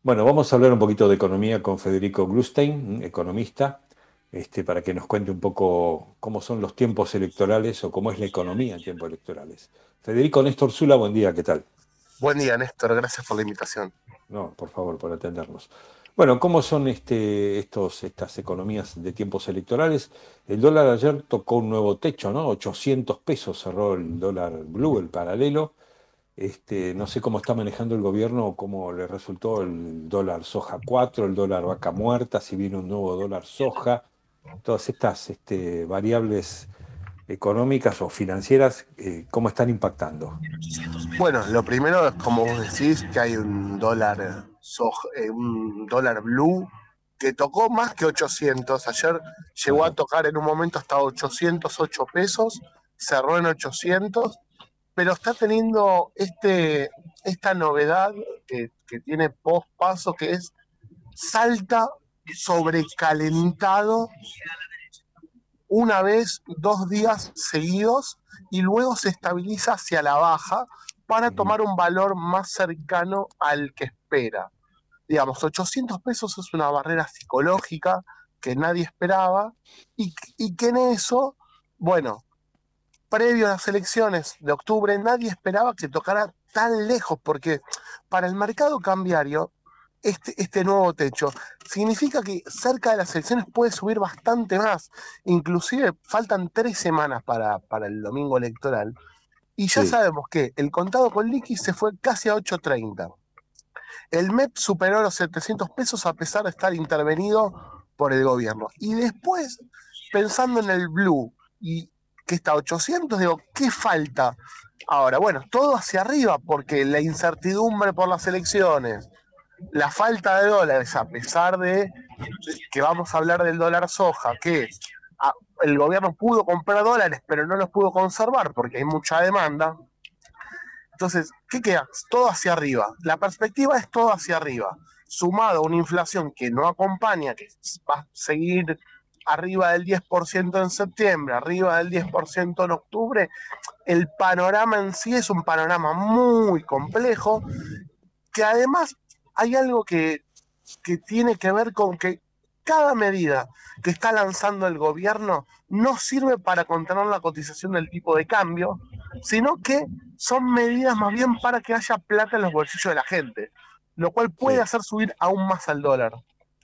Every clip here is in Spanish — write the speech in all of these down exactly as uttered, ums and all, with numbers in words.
Bueno, vamos a hablar un poquito de economía con Federico Glustein, economista, este, para que nos cuente un poco cómo son los tiempos electorales o cómo es la economía en tiempos electorales. Federico Néstor Zula, buen día, ¿qué tal? Buen día, Néstor. Gracias por la invitación. No, por favor, por atendernos. Bueno, ¿cómo son este, estos, estas economías de tiempos electorales? El dólar ayer tocó un nuevo techo, ¿no? ochocientos pesos cerró el dólar blue, el paralelo. Este, no sé cómo está manejando el gobierno o cómo le resultó el dólar soja cuatro, el dólar vaca muerta, si viene un nuevo dólar soja, todas estas este, variables económicas o financieras, eh, ¿cómo están impactando? Bueno, lo primero es como vos decís que hay un dólar soj- eh, un dólar blue que tocó más que ochocientos. Ayer llegó a Ajá. tocar en un momento hasta ochocientos ocho pesos, cerró en ochocientos, pero está teniendo este, esta novedad que, que tiene post paso, que es salta sobrecalentado una vez, dos días seguidos, y luego se estabiliza hacia la baja para Ujú. tomar un valor más cercano al que espera. Digamos, ochocientos pesos es una barrera psicológica que nadie esperaba, y, y que en eso, bueno, previo a las elecciones de octubre, nadie esperaba que tocara tan lejos, porque para el mercado cambiario, este, este nuevo techo significa que cerca de las elecciones puede subir bastante más. Inclusive faltan tres semanas para, para el domingo electoral. Y ya Sí. sabemos que el contado con liqui se fue casi a ocho treinta. El M E P superó los setecientos pesos a pesar de estar intervenido por el gobierno. Y después, pensando en el blue, y que está a ochocientos, digo, ¿qué falta? Ahora, bueno, todo hacia arriba, porque la incertidumbre por las elecciones, la falta de dólares, a pesar de que vamos a hablar del dólar soja, que a, el gobierno pudo comprar dólares, pero no los pudo conservar porque hay mucha demanda. Entonces, ¿qué queda? Todo hacia arriba. La perspectiva es todo hacia arriba. Sumado a una inflación que no acompaña, que va a seguir arriba del diez por ciento en septiembre, arriba del diez por ciento en octubre, el panorama en sí es un panorama muy complejo, que además hay algo que, que tiene que ver con que cada medida que está lanzando el gobierno no sirve para contener la cotización del tipo de cambio, sino que son medidas más bien para que haya plata en los bolsillos de la gente, lo cual puede Sí. hacer subir aún más al dólar.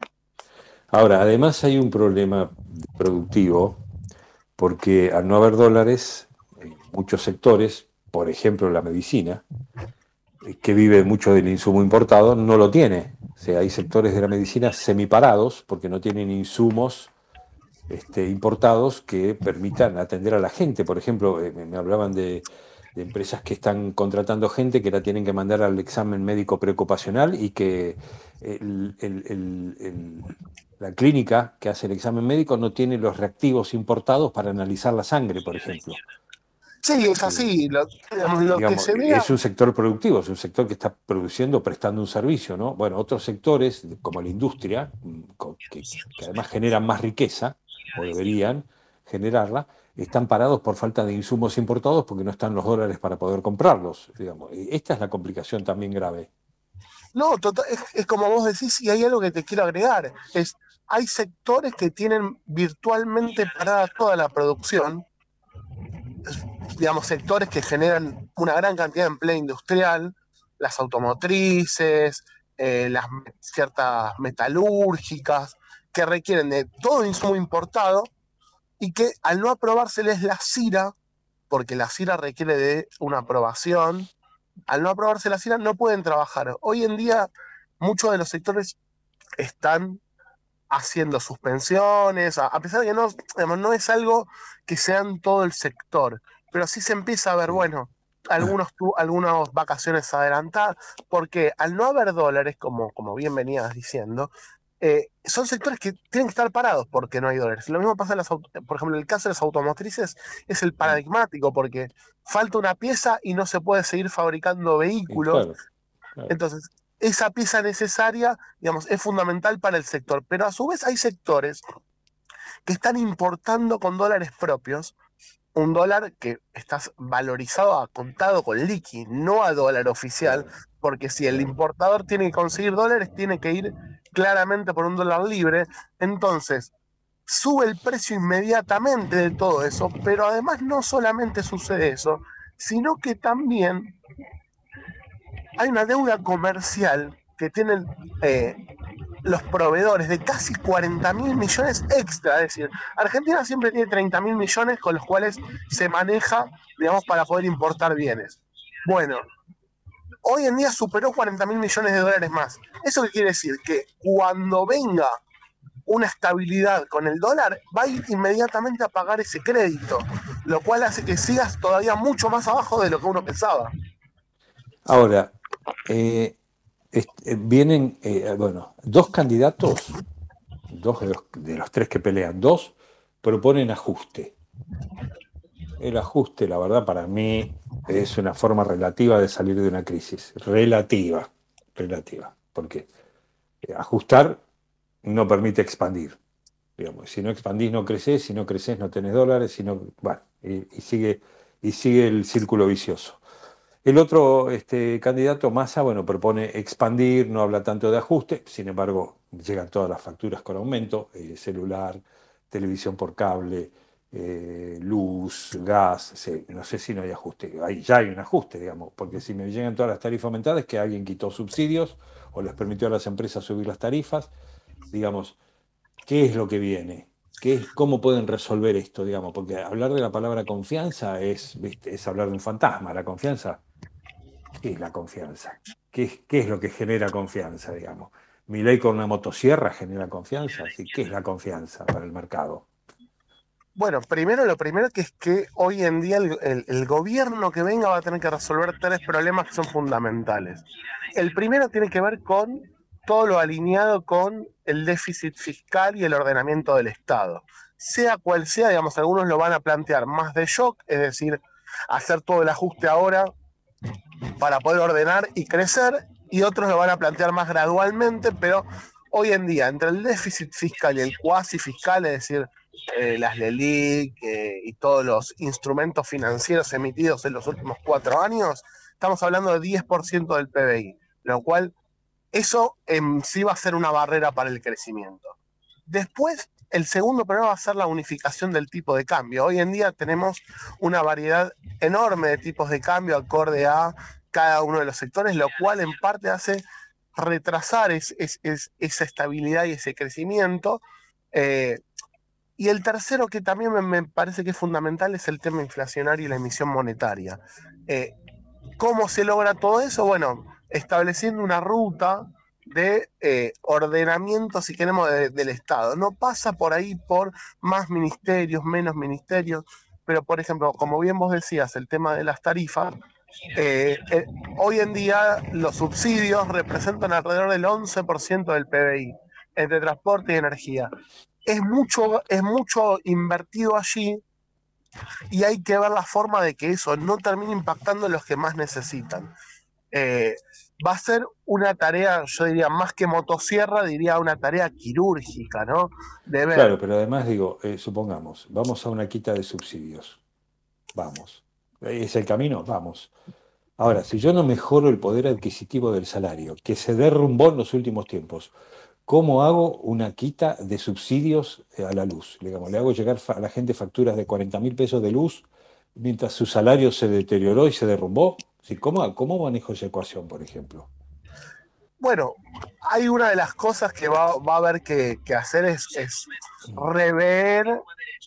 Ahora, además hay un problema productivo porque al no haber dólares, en muchos sectores, por ejemplo la medicina, eh, que vive mucho del insumo importado, no lo tiene. O sea, hay sectores de la medicina semiparados porque no tienen insumos este, importados que permitan atender a la gente. Por ejemplo, eh, me me hablaban de, de empresas que están contratando gente que la tienen que mandar al examen médico preocupacional y que el- el- el- el- la clínica que hace el examen médico no tiene los reactivos importados para analizar la sangre, por ejemplo. Sí, es Eh, así. Lo, digamos, lo que digamos, se vea. es un sector productivo, es un sector que está produciendo, prestando un servicio, ¿no? Bueno, otros sectores, como la industria, mm, co- que, que además generan más riqueza, o deberían generarla, están parados por falta de insumos importados porque no están los dólares para poder comprarlos, digamos. Y esta es la complicación también grave. No, total, es, es como vos decís, y hay algo que te quiero agregar. Es, hay sectores que tienen virtualmente parada toda la producción, digamos, sectores que generan una gran cantidad de empleo industrial, las automotrices, eh, las ciertas metalúrgicas, que requieren de todo insumo importado y que al no aprobárseles la CIRA, porque la CIRA requiere de una aprobación, al no aprobarse la CIRA no pueden trabajar. Hoy en día muchos de los sectores están haciendo suspensiones, a, a pesar de que no, digamos, no es algo que sea en todo el sector, pero sí se empieza a ver, Sí. bueno, algunos tu, algunas vacaciones adelantadas, porque al no haber dólares, como, como bien venías diciendo, eh, son sectores que tienen que estar parados porque no hay dólares. Lo mismo pasa, en las, por ejemplo, en el caso de las automotrices es el Mm. paradigmático, porque falta una pieza y no se puede seguir fabricando Y vehículos. claro, claro. Entonces, esa pieza necesaria, digamos, es fundamental para el sector, pero a su vez hay sectores que están importando con dólares propios, un dólar que está valorizado a contado con liqui, no a dólar oficial, Claro. porque si el importador tiene que conseguir dólares, tiene que ir claramente por un dólar libre, entonces sube el precio inmediatamente de todo eso, pero además no solamente sucede eso, sino que también hay una deuda comercial que tienen eh, los proveedores de casi cuarenta mil millones extra. Es decir, Argentina siempre tiene treinta mil millones con los cuales se maneja, digamos, para poder importar bienes. Bueno, hoy en día superó cuarenta mil millones de dólares más. ¿Eso qué quiere decir? Que cuando venga una estabilidad con el dólar, va a ir inmediatamente a pagar ese crédito, lo cual hace que sigas todavía mucho más abajo de lo que uno pensaba. Ahora, eh, este, vienen, eh, bueno, dos candidatos, dos de los, de los tres que pelean, dos proponen ajuste. El ajuste, la verdad, para mí es una forma relativa de salir de una crisis. Relativa, relativa. Porque ajustar no permite expandir. Digamos, si no expandís no crecés, si no crecés no tenés dólares, si no, bueno, y, y, sigue, y sigue el círculo vicioso. El otro este, candidato, Massa, bueno, propone expandir, no habla tanto de ajuste, sin embargo, llegan todas las facturas con aumento, eh, celular, televisión por cable, eh, luz, gas, sí, no sé si no hay ajuste, ahí ya hay un ajuste, digamos, porque si me llegan todas las tarifas aumentadas es que alguien quitó subsidios o les permitió a las empresas subir las tarifas, digamos, ¿qué es lo que viene? ¿Qué es, ¿Cómo pueden resolver esto, digamos? Porque hablar de la palabra confianza es, ¿viste? Es hablar de un fantasma, la confianza. ¿Qué es la confianza? ¿Qué es, qué es lo que genera confianza, digamos? Milei con una motosierra genera confianza. ¿Sí? ¿Qué es la confianza para el mercado? Bueno, primero lo primero que es que hoy en día el, el, el gobierno que venga va a tener que resolver tres problemas que son fundamentales. El primero tiene que ver con todo lo alineado con el déficit fiscal y el ordenamiento del Estado. Sea cual sea, digamos, algunos lo van a plantear más de shock, es decir, hacer todo el ajuste ahora para poder ordenar y crecer, y otros lo van a plantear más gradualmente, pero hoy en día, entre el déficit fiscal y el cuasi fiscal, es decir, eh, las LELIC eh, y todos los instrumentos financieros emitidos en los últimos cuatro años, estamos hablando de diez por ciento del P B I, lo cual eso en sí va a ser una barrera para el crecimiento. Después, el segundo problema va a ser la unificación del tipo de cambio. Hoy en día tenemos una variedad enorme de tipos de cambio acorde a cada uno de los sectores, lo cual en parte hace retrasar es, es, es, esa estabilidad y ese crecimiento. Eh, y el tercero, que también me, me, parece que es fundamental, es el tema inflacionario y la emisión monetaria. Eh, ¿Cómo se logra todo eso? Bueno, estableciendo una ruta de eh, ordenamiento, si queremos, de, del Estado. No pasa por ahí por más ministerios, menos ministerios, pero por ejemplo, como bien vos decías, el tema de las tarifas, eh, eh, hoy en día los subsidios representan alrededor del once por ciento del P B I entre transporte y energía. Es mucho, es mucho invertido allí y hay que ver la forma de que eso no termine impactando en los que más necesitan. Eh, va a ser una tarea, yo diría, más que motosierra, diría una tarea quirúrgica, ¿no? De ver. Claro, pero además digo, eh, supongamos, vamos a una quita de subsidios. Vamos. ¿Es el camino? Vamos. Ahora, si yo no mejoro el poder adquisitivo del salario, que se derrumbó en los últimos tiempos, ¿cómo hago una quita de subsidios a la luz? Digamos, le hago llegar a la gente facturas de cuarenta mil pesos de luz mientras su salario se deterioró y se derrumbó. ¿Sí? ¿Cómo, ¿Cómo manejo esa ecuación, por ejemplo? Bueno, hay una de las cosas que va, va a haber que, que hacer es, es rever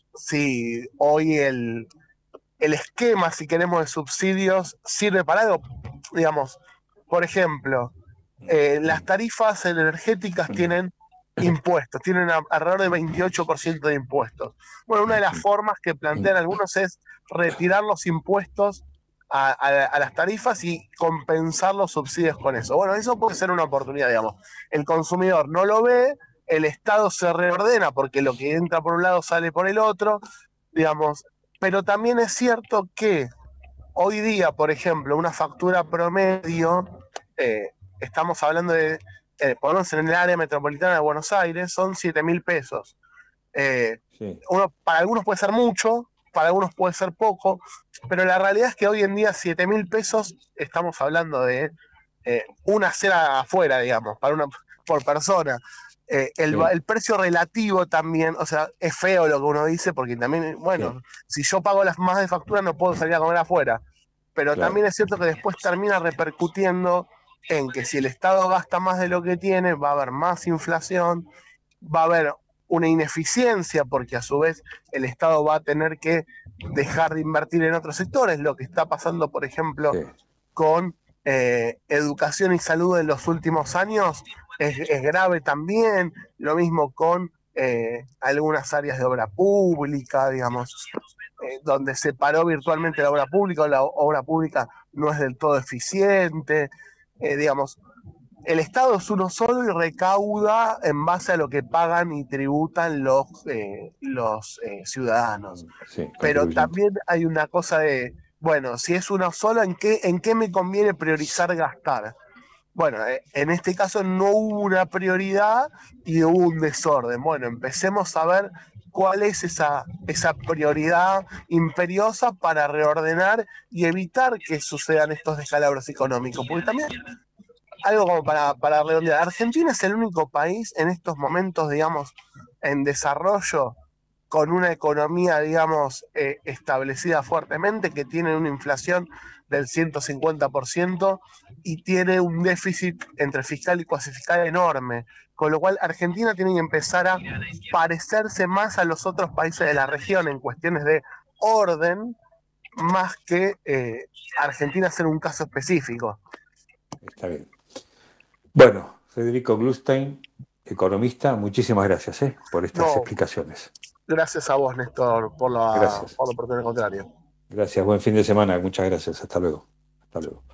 si hoy el, el esquema, si queremos, de subsidios sirve para algo. Digamos, por ejemplo, eh, las tarifas energéticas tienen impuestos, tienen a, alrededor del veintiocho por ciento de impuestos. Bueno, una de las formas que plantean algunos es retirar los impuestos a, a, a las tarifas y compensar los subsidios con eso. Bueno, eso puede ser una oportunidad, digamos. El consumidor no lo ve, el Estado se reordena porque lo que entra por un lado sale por el otro, digamos. Pero también es cierto que hoy día, por ejemplo, una factura promedio, eh, estamos hablando de, eh, por lo menos en el área metropolitana de Buenos Aires, son siete mil pesos. Eh, sí. uno, para algunos puede ser mucho, para algunos puede ser poco, pero la realidad es que hoy en día siete mil pesos, estamos hablando de eh, una cena afuera, digamos, para una, por persona. Eh, el, Sí. el precio relativo también, o sea, es feo lo que uno dice, porque también, bueno, Sí. si yo pago las más de factura no puedo salir a comer afuera, pero Claro. también es cierto que después termina repercutiendo en que si el Estado gasta más de lo que tiene, va a haber más inflación, va a haber una ineficiencia, porque a su vez el Estado va a tener que dejar de invertir en otros sectores, lo que está pasando, por ejemplo, Sí. con eh, educación y salud en los últimos años, es, es grave también, lo mismo con eh, algunas áreas de obra pública, digamos, eh, donde se paró virtualmente la obra pública, o la obra pública no es del todo eficiente, eh, digamos, el Estado es uno solo y recauda en base a lo que pagan y tributan los, eh, los eh, ciudadanos. Sí, Pero contribuyentes. también hay una cosa de, bueno, si es uno solo, ¿en qué, en qué me conviene priorizar gastar? Bueno, eh, en este caso no hubo una prioridad y hubo un desorden. Bueno, empecemos a ver cuál es esa, esa prioridad imperiosa para reordenar y evitar que sucedan estos descalabros económicos. Porque también, algo como para, para redondear, Argentina es el único país en estos momentos, digamos, en desarrollo, con una economía, digamos, eh, establecida fuertemente, que tiene una inflación del ciento cincuenta por ciento y tiene un déficit entre fiscal y cuasi fiscal enorme. Con lo cual, Argentina tiene que empezar a parecerse más a los otros países de la región en cuestiones de orden, más que eh, Argentina ser un caso específico. Está bien. Bueno, Federico Glustein, economista, muchísimas gracias ¿eh? por estas No, explicaciones. gracias a vos, Néstor, por la, Gracias. por la oportunidad contraria. Gracias, buen fin de semana, muchas gracias, hasta luego. Hasta luego.